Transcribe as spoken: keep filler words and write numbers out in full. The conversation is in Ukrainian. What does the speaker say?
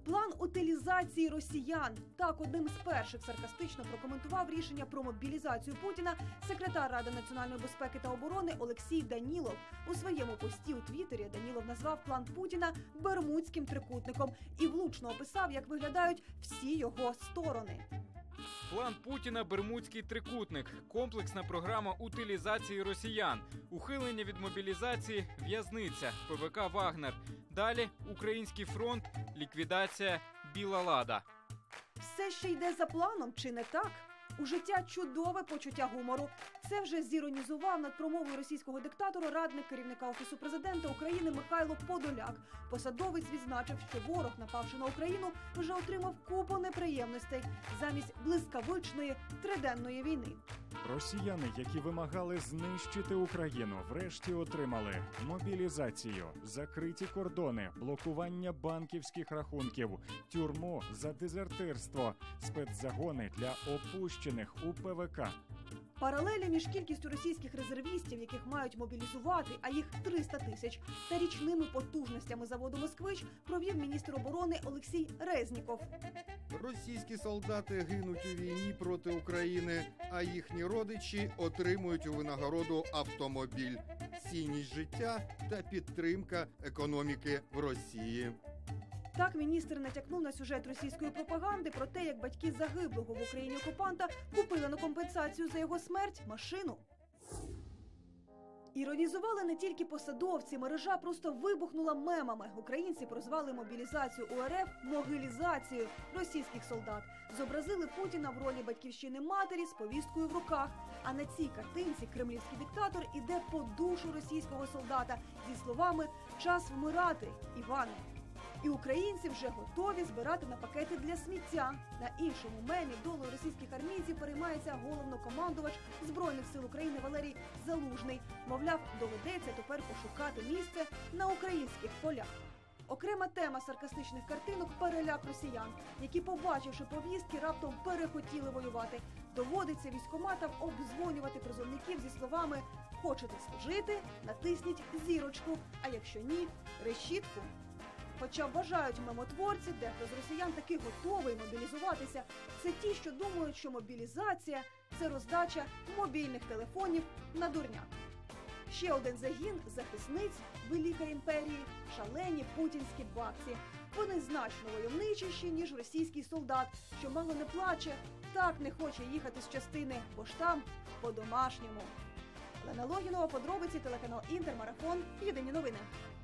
План утилізації росіян. Так, одним з перших саркастично прокоментував рішення про мобілізацію Путіна секретар Ради національної безпеки та оборони Олексій Данілов. У своєму пості у Твіттері Данілов назвав план Путіна бермудським трикутником і влучно описав, як виглядають всі його сторони. План Путіна – бермудський трикутник, комплексна програма утилізації росіян, ухилення від мобілізації, в'язниця, ПВК «Вагнер». Далі – Український фронт, ліквідація, Біла Лада. Все ще йде за планом, чи не так? У життя чудове почуття гумору. Це вже зіронізував над промовою російського диктатора радник керівника Офісу президента України Михайло Подоляк. Посадовець відзначив, що ворог, напавши на Україну, вже отримав купу неприємностей замість блискавичної триденної війни. Росіяни, які вимагали знищити Україну, врешті отримали мобілізацію, закриті кордони, блокування банківських рахунків, тюрму за дезертирство, спецзагони для опущених у ПВК. Паралелі між кількістю російських резервістів, яких мають мобілізувати, а їх триста тисяч, та річними потужностями заводу «Москвич» провів міністр оборони Олексій Резніков. Російські солдати гинуть у війні проти України, а їхні родичі отримують у винагороду автомобіль, цінність життя та підтримка економіки в Росії. Так міністр натякнув на сюжет російської пропаганди про те, як батьки загиблого в Україні окупанта купили на компенсацію за його смерть машину. Іронізували не тільки посадовці, мережа просто вибухнула мемами. Українці прозвали мобілізацію УРФ «могилізацією» російських солдат. Зобразили Путіна в ролі батьківщини матері з повісткою в руках. А на цій картинці кремлівський диктатор іде по душу російського солдата зі словами «час вмирати, Іване». І українці вже готові збирати на пакети для сміття. На іншому мемі долею російських армійців переймається головнокомандувач Збройних сил України Валерій Залужний. Мовляв, доведеться тепер пошукати місце на українських полях. Окрема тема саркастичних картинок – переляк росіян, які, побачивши повістки, раптом перехотіли воювати. Доводиться військкоматам обдзвонювати призовників зі словами «Хочете служити? Натисніть зірочку, а якщо ні – решітку». Хоча вважають мемотворці, дехто з росіян таки готовий мобілізуватися. Це ті, що думають, що мобілізація – це роздача мобільних телефонів на дурняк. Ще один загін захисниць великої імперії – шалені путінські бабці. Вони значно войовничіші, ніж російський солдат, що мало не плаче, так не хоче їхати з частини, бо ж там по-домашньому. Лена Логінова, подробиці, телеканал «Інтер», Марафон, Єдині новини.